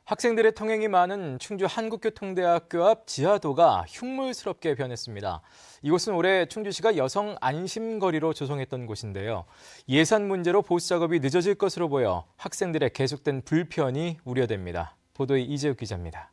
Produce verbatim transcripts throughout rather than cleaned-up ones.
학생들의 통행이 많은 충주 한국교통대학교 앞 지하도가 흉물스럽게 변했습니다. 이곳은 올해 충주시가 여성 안심거리로 조성했던 곳인데요. 예산 문제로 보수 작업이 늦어질 것으로 보여 학생들의 계속된 불편이 우려됩니다. 보도에 이재욱 기자입니다.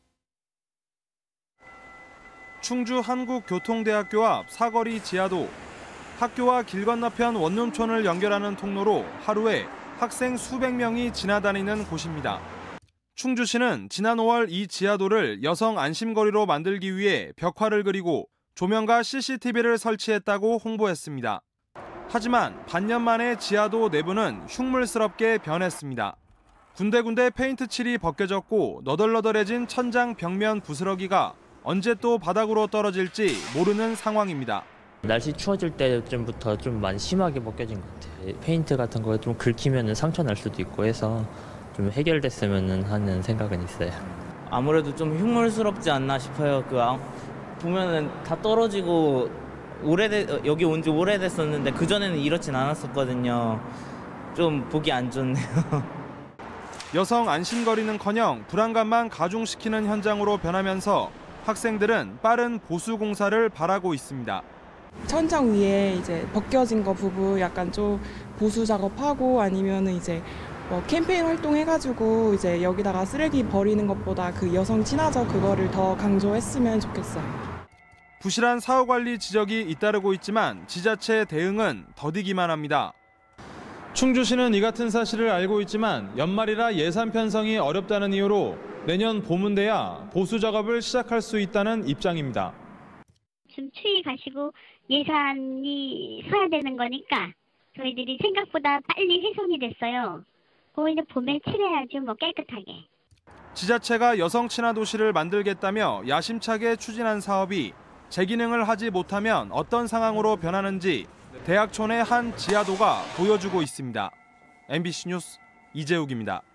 충주 한국교통대학교 앞 사거리 지하도. 학교와 길 건너편 원룸촌을 연결하는 통로로 하루에 학생 수백 명이 지나다니는 곳입니다. 충주시는 지난 오월 이 지하도를 여성 안심거리로 만들기 위해 벽화를 그리고 조명과 씨씨티비를 설치했다고 홍보했습니다. 하지만 반년 만에 지하도 내부는 흉물스럽게 변했습니다. 군데군데 페인트 칠이 벗겨졌고 너덜너덜해진 천장 벽면 부스러기가 언제 또 바닥으로 떨어질지 모르는 상황입니다. 날씨 추워질 때쯤부터 좀 많이 심하게 벗겨진 것 같아요. 페인트 같은 거 좀 긁히면 상처 날 수도 있고 해서 좀 해결됐으면 하는 생각은 있어요. 아무래도 좀 흉물스럽지 않나 싶어요. 그 보면은 다 떨어지고 오래돼 여기 온 지 오래됐었는데 그 전에는 이렇진 않았었거든요. 좀 보기 안 좋네요. 여성 안심거리는커녕 불안감만 가중시키는 현장으로 변하면서 학생들은 빠른 보수 공사를 바라고 있습니다. 천장 위에 이제 벗겨진 거 부분 약간 좀 보수 작업하고 아니면은 이제 뭐 캠페인 활동해가지고 이제 여기다가 쓰레기 버리는 것보다 그 여성 친화적 그거를 더 강조했으면 좋겠어요. 부실한 사후 관리 지적이 잇따르고 있지만 지자체 대응은 더디기만 합니다. 충주시는 이 같은 사실을 알고 있지만 연말이라 예산 편성이 어렵다는 이유로 내년 봄은 돼야 보수 작업을 시작할 수 있다는 입장입니다. 좀 추위 가시고 예산이 서야 되는 거니까 저희들이 생각보다 빨리 훼손이 됐어요. 그거 이제 봄에 칠해야죠, 뭐 깨끗하게. 지자체가 여성 친화 도시를 만들겠다며 야심차게 추진한 사업이 재기능을 하지 못하면 어떤 상황으로 변하는지 대학촌의 한 지하도가 보여주고 있습니다. 엠비씨 뉴스 이재욱입니다.